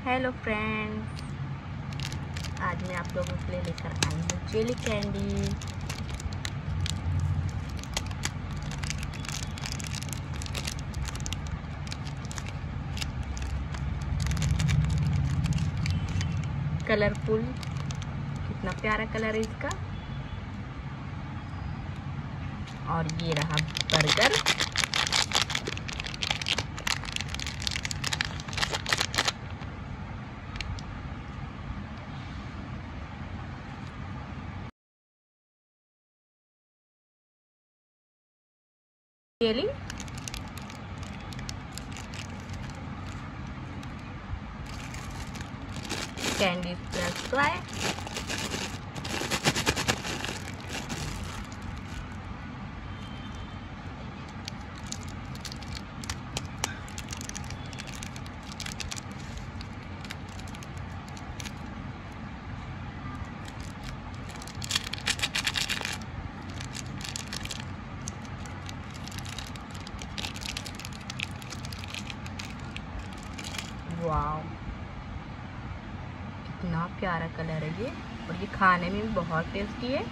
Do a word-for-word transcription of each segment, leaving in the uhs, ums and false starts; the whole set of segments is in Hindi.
हेलो फ्रेंड्स, आज मैं आप लोगों के लिए लेकर आई हूँ जेली कैंडी। कलरफुल, कितना प्यारा कलर है इसका। और ये रहा burger. Jelly candy plus fry. Wow, कितना प्यारा कलर है ये। और ये खाने में भी बहुत टेस्टी है।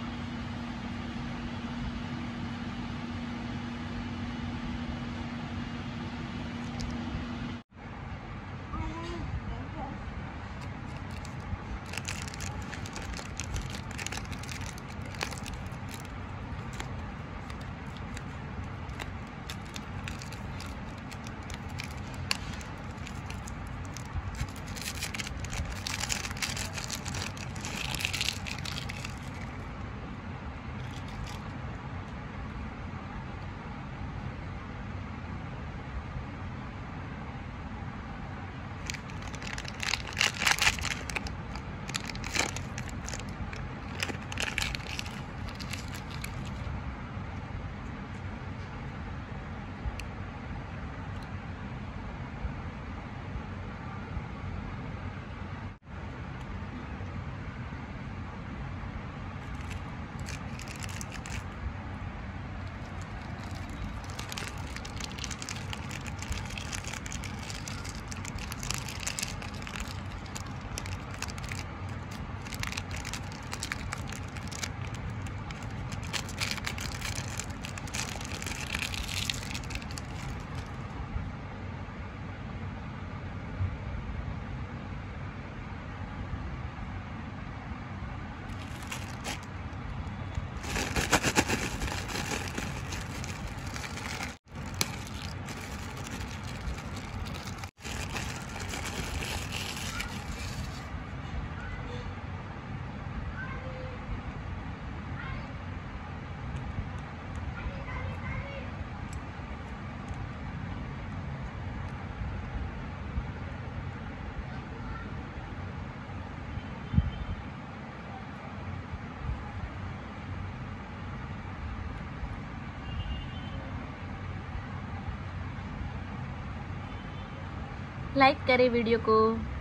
लाइक करें वीडियो को।